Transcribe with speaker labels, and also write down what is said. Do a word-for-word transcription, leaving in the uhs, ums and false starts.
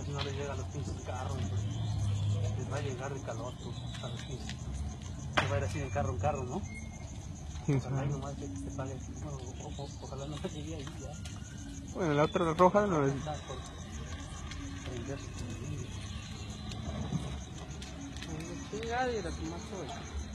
Speaker 1: si no les llega a los pinches carros, pues, les va a llegar de calor pues, a los pinches. Se va a ir así de carro en carro, ¿no? Ojalá y nomás que te pague. Bueno, o, o, ojalá no te llegue ahí ya.
Speaker 2: Bueno, la otra roja no es...
Speaker 1: Está por prender su comida.
Speaker 3: Chingada y la tomaste, güey.